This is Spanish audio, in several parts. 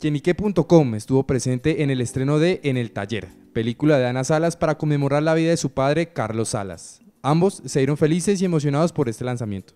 Quienique.com estuvo presente en el estreno de En el Taller, película de Ana Salas para conmemorar la vida de su padre Carlos Salas. Ambos se dieron felices y emocionados por este lanzamiento.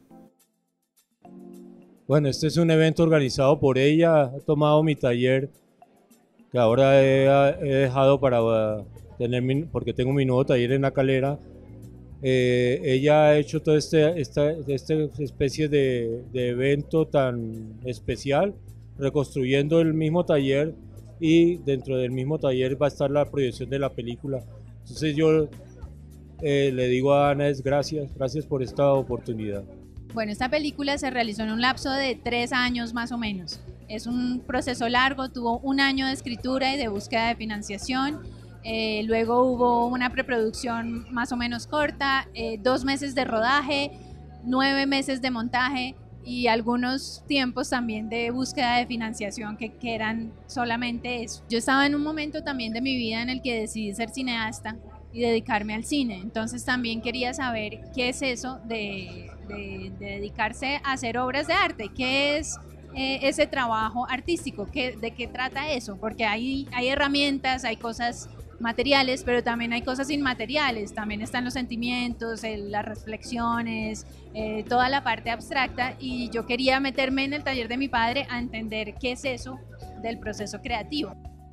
Bueno, este es un evento organizado por ella, ha tomado mi taller, que ahora he dejado para tener, porque tengo mi nuevo taller en La Calera. Ella ha hecho toda esta especie de evento tan especial, reconstruyendo el mismo taller, y dentro del mismo taller va a estar la proyección de la película. Entonces yo le digo a Ana gracias por esta oportunidad. Bueno, esta película se realizó en un lapso de 3 años más o menos. Es un proceso largo, tuvo 1 año de escritura y de búsqueda de financiación. Luego hubo una preproducción más o menos corta, 2 meses de rodaje, 9 meses de montaje y algunos tiempos también de búsqueda de financiación que eran solamente eso. Yo estaba en un momento también de mi vida en el que decidí ser cineasta y dedicarme al cine, entonces también quería saber qué es eso de dedicarse a hacer obras de arte, qué es ese trabajo artístico, de qué trata eso, porque hay herramientas, hay cosas materiales, pero también hay cosas inmateriales, también están los sentimientos, las reflexiones, toda la parte abstracta, y yo quería meterme en el taller de mi padre a entender qué es eso del proceso creativo.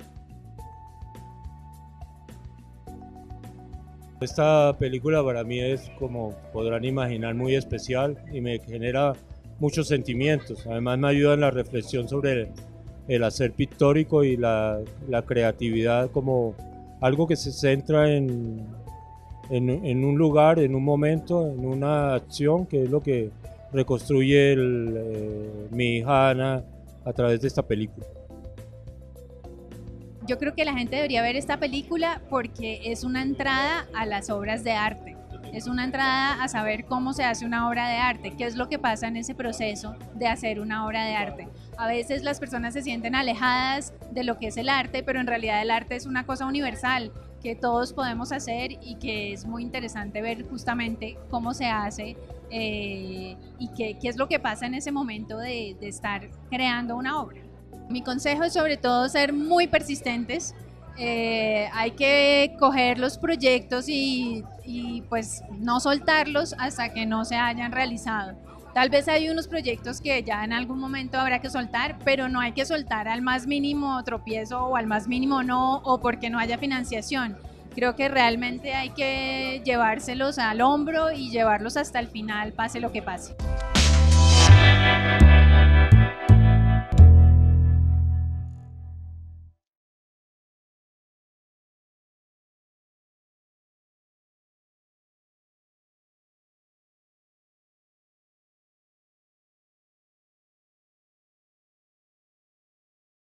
Esta película para mí es, como podrán imaginar, muy especial y me genera muchos sentimientos. Además me ayuda en la reflexión sobre el hacer pictórico y la creatividad como algo que se centra en un lugar, en un momento, en una acción, que es lo que reconstruye mi hija Ana a través de esta película. Yo creo que la gente debería ver esta película porque es una entrada a las obras de arte. Es una entrada a saber cómo se hace una obra de arte, qué es lo que pasa en ese proceso de hacer una obra de arte. A veces las personas se sienten alejadas de lo que es el arte, pero en realidad el arte es una cosa universal que todos podemos hacer y que es muy interesante ver justamente cómo se hace y qué es lo que pasa en ese momento de estar creando una obra. Mi consejo es sobre todo ser muy persistentes. Hay que coger los proyectos y pues no soltarlos hasta que no se hayan realizado. Tal vez hay unos proyectos que ya en algún momento habrá que soltar, pero no hay que soltar al más mínimo tropiezo o al más mínimo no, o porque no haya financiación. Creo que realmente hay que llevárselos al hombro y llevarlos hasta el final, pase lo que pase.